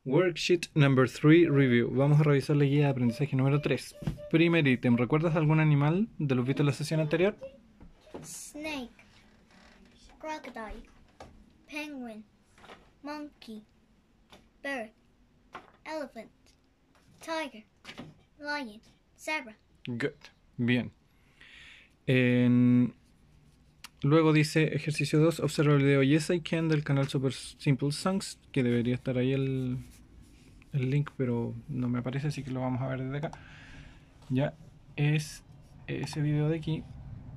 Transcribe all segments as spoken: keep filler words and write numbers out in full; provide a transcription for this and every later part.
Worksheet number three review. Vamos a revisar la guía de aprendizaje número tres. Primer ítem. ¿Recuerdas algún animal de los vistos en la sesión anterior? Snake, crocodile, penguin, monkey, bird, elephant, tiger, lion, zebra. Good. Bien. En... Luego dice ejercicio dos. Observa el video Yes I Can del canal Super Simple Songs, que debería estar ahí el, el link, pero no me aparece, así que lo vamos a ver desde acá. Ya es ese video de aquí.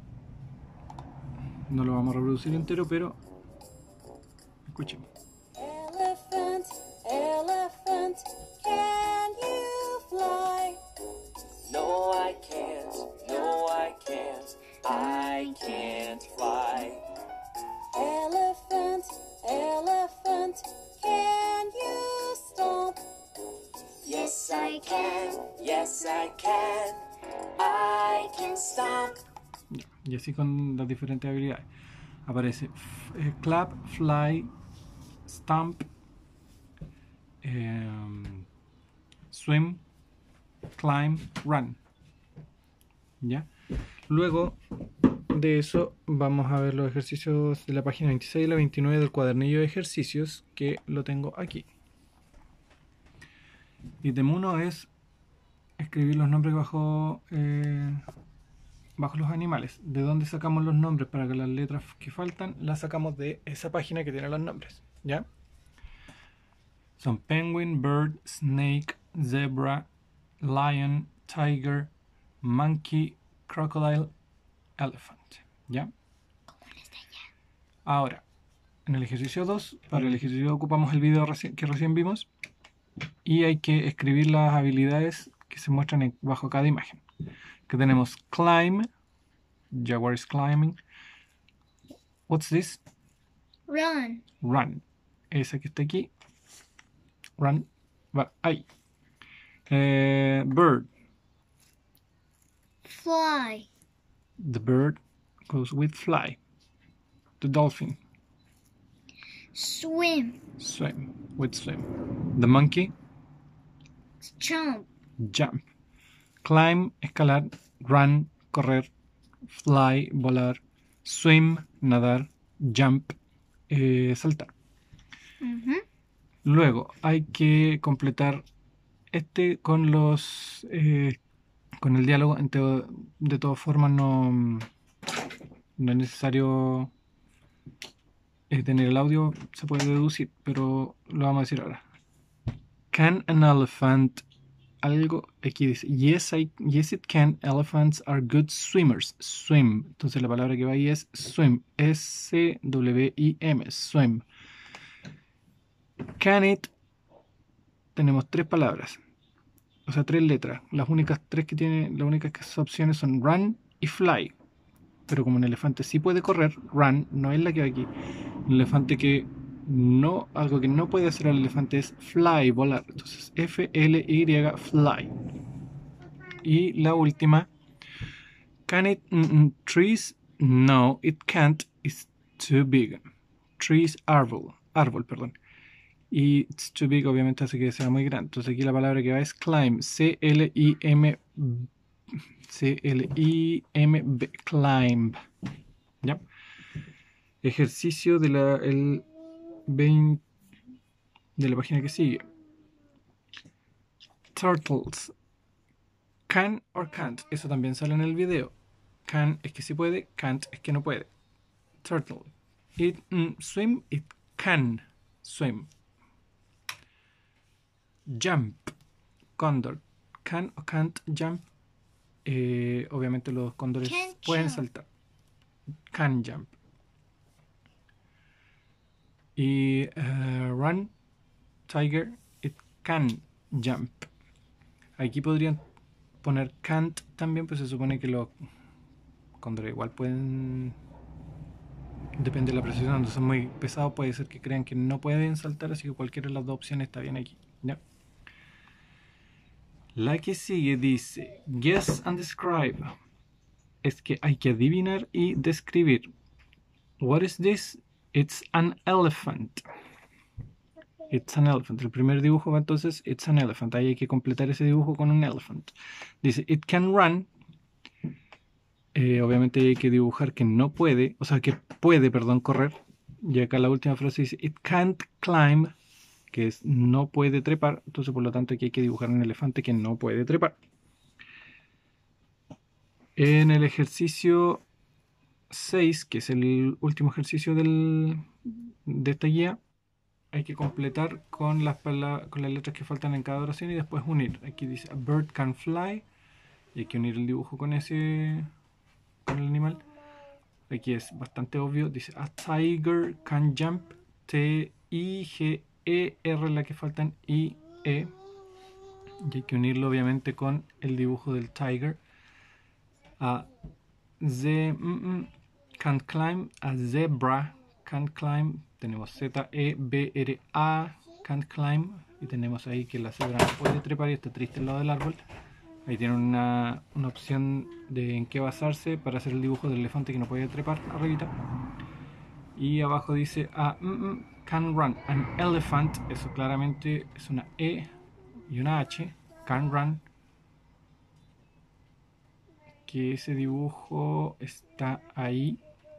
No lo vamos a reproducir entero, pero escuchemos. Elephant, elephant, can you fly? No, I can't, no, I can't, I can't fly. Elephant, elephant, can you stomp? Yes, I can, yes, I can, I can stomp. Y así con las diferentes habilidades. Aparece eh, clap, fly, stomp, eh, swim, climb, run. ¿Ya? Luego de eso vamos a ver los ejercicios de la página veintiséis y la veintinueve del cuadernillo de ejercicios, que lo tengo aquí. Ítem uno es escribir los nombres bajo eh, bajo los animales. ¿De dónde sacamos los nombres? Para que las letras que faltan las sacamos de esa página que tiene los nombres. ¿Ya? Son penguin, bird, snake, zebra, lion, tiger, monkey, crocodile, elephant. ¿Ya? Ahora, en el ejercicio dos, para el ejercicio dos ocupamos el video reci que recién vimos y hay que escribir las habilidades que se muestran en, bajo cada imagen. Que tenemos climb, Jaguar is climbing. What's this? Run, Run. Esa que está aquí. Run. Va ahí. Eh, bird. fly, The bird goes with fly. The dolphin. swim, Swim. With swim. The monkey. jump, Jump. Climb, escalar. Run, correr. Fly, volar. Swim, nadar. Jump, eh, saltar. uh-huh. Luego hay que completar este con los eh, con el diálogo. De todas formas no, no es necesario eh, tener el audio, se puede deducir, pero lo vamos a decir ahora. Can an elephant, algo aquí dice yes, I, yes it can, elephants are good swimmers. Swim, entonces la palabra que va ahí es swim, S W I M, swim. Can it, tenemos tres palabras, o sea, tres letras. Las únicas tres que tiene, las únicas opciones son run y fly. Pero como un elefante sí puede correr, run no es la que va aquí. Un elefante que no, algo que no puede hacer el elefante es fly, volar. Entonces F L Y, fly. Y la última, can it mm, trees? No, it can't. It's too big. Trees, árbol, árbol, perdón. Y it's too big obviamente hace que sea muy grande. Entonces aquí la palabra que va es climb, C L I M C L I M B, climb. ¿Ya? Ejercicio de la, el veinte, de la página que sigue. Turtles. Can or can't. Eso también sale en el video. Can es que sí puede, can't es que no puede. Turtle. It mm, swim, it can swim. Jump. Cóndor. Can o can't jump. Eh, obviamente los cóndores Can pueden jump. saltar. Can jump. Y uh, run, tiger, it can jump. Aquí podrían poner can't también, pues se supone que los cóndores igual pueden, depende de la precisión, cuando son muy pesados puede ser que crean que no pueden saltar, así que cualquiera de las dos opciones está bien aquí. ¿Ya? La que sigue dice guess and describe. Es que hay que adivinar y describir. What is this? It's an elephant. It's an elephant. El primer dibujo va entonces, it's an elephant. Ahí hay que completar ese dibujo con un elephant. Dice, it can run. Eh, obviamente hay que dibujar que no puede, o sea, que puede, perdón, correr. Y acá la última frase dice, it can't climb, que es no puede trepar. Entonces, por lo tanto, aquí hay que dibujar un elefante que no puede trepar. En el ejercicio seis, que es el último ejercicio del, de esta guía, hay que completar con las, con las letras que faltan en cada oración y después unir. Aquí dice, a bird can fly, y hay que unir el dibujo con ese, con el animal. Aquí es bastante obvio, dice, a tiger can jump, T I G E R, la que faltan, I E, y hay que unirlo obviamente con el dibujo del tiger. A ze, mm, mm, can climb, a zebra can climb, tenemos Z E B R A, can climb, y tenemos ahí que la cebra no puede trepar y está triste al lado del árbol. Ahí tienen una, una opción de en qué basarse para hacer el dibujo del elefante que no puede trepar, arribita. Y abajo dice, a mm, mm, can run, an elephant, eso claramente es una E y una H, can run, que ese dibujo está ahí.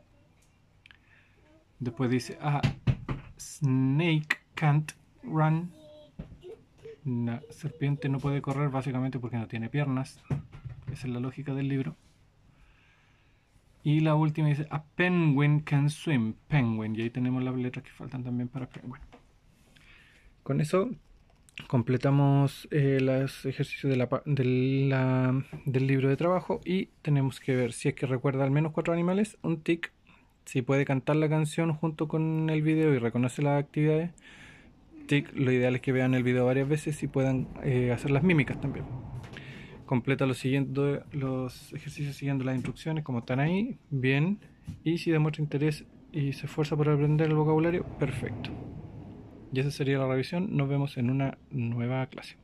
Después dice, a snake can't run, una serpiente no puede correr básicamente porque no tiene piernas. Esa es la lógica del libro. Y la última dice, a penguin can swim, penguin, y ahí tenemos las letras que faltan también para penguin. Con eso completamos eh, los ejercicios de la, de la, del libro de trabajo y tenemos que ver si es que recuerda al menos cuatro animales, un tic, si puede cantar la canción junto con el video y reconoce las actividades, tic. Lo ideal es que vean el video varias veces y puedan eh, hacer las mímicas también. Completa los, siguiendo, los ejercicios siguiendo las instrucciones como están ahí, bien, y si demuestra interés y se esfuerza por aprender el vocabulario, perfecto. Y esa sería la revisión. Nos vemos en una nueva clase.